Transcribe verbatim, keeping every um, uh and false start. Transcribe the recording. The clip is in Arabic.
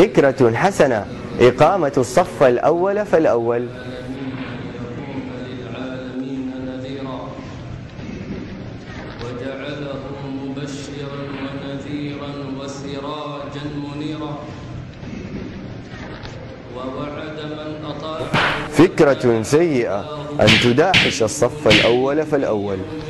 فكرة حسنة إقامة الصف الأول فالأول. للعالمين نذيرا وجعله مبشرا ونذيرا وسراجا منيرا ووعد من أطاع. فكرة سيئة أن تداحش الصف الأول فالأول.